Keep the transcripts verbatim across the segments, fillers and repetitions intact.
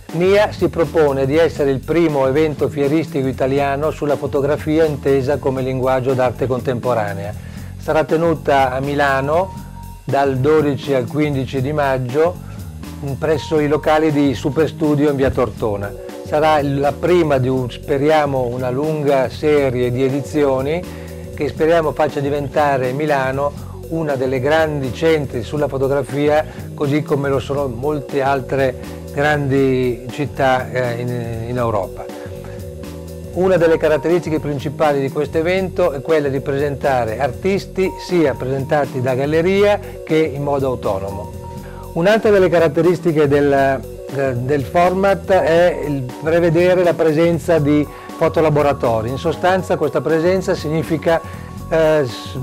MIA si propone di essere il primo evento fieristico italiano sulla fotografia intesa come linguaggio d'arte contemporanea. Sarà tenuta a Milano dal dodici al quindici di maggio presso i locali di Superstudio in via Tortona. Sarà la prima di, un, speriamo, una lunga serie di edizioni che speriamo faccia diventare Milano una delle grandi centri sulla fotografia, così come lo sono molte altre grandi città eh, in, in Europa. Una delle caratteristiche principali di questo evento è quella di presentare artisti sia presentati da galleria che in modo autonomo. Un'altra delle caratteristiche del, del format è il prevedere la presenza di fotolaboratori. In sostanza questa presenza significa eh,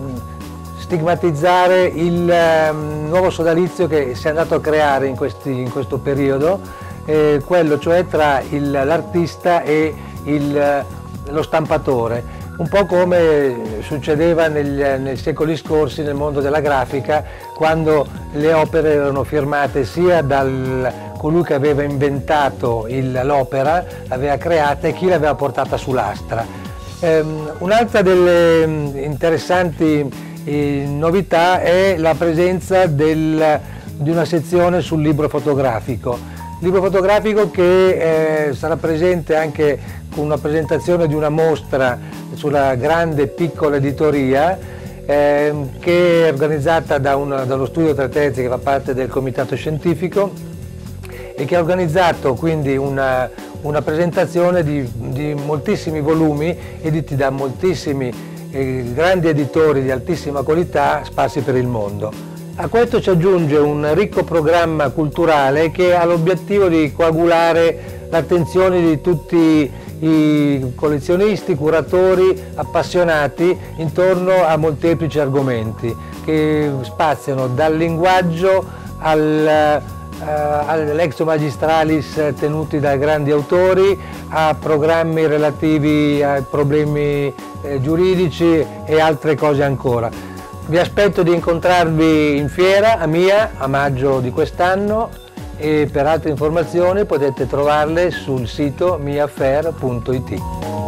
stigmatizzare il eh, nuovo sodalizio che si è andato a creare in, questi, in questo periodo, eh, quello cioè tra l'artista e il, lo stampatore, un po' come succedeva negli, nei secoli scorsi nel mondo della grafica, quando le opere erano firmate sia dal colui che aveva inventato l'opera, l'aveva creata, e chi l'aveva portata su lastra. Um, Un'altra delle interessanti novità è la presenza del, di una sezione sul libro fotografico. Libro fotografico che eh, sarà presente anche con una presentazione di una mostra sulla grande piccola editoria eh, che è organizzata da una, dallo Studio Tre Terzi, che fa parte del comitato scientifico, e che ha organizzato quindi una, una presentazione di, di moltissimi volumi editi da moltissimi grandi editori di altissima qualità sparsi per il mondo. A questo ci aggiunge un ricco programma culturale che ha l'obiettivo di coagulare l'attenzione di tutti i collezionisti, curatori, appassionati intorno a molteplici argomenti che spaziano dal linguaggio al Uh, all'Exo Magistralis tenuti da grandi autori, a programmi relativi ai problemi eh, giuridici e altre cose ancora. Vi aspetto di incontrarvi in fiera a MIA a maggio di quest'anno, e per altre informazioni potete trovarle sul sito miafair punto it.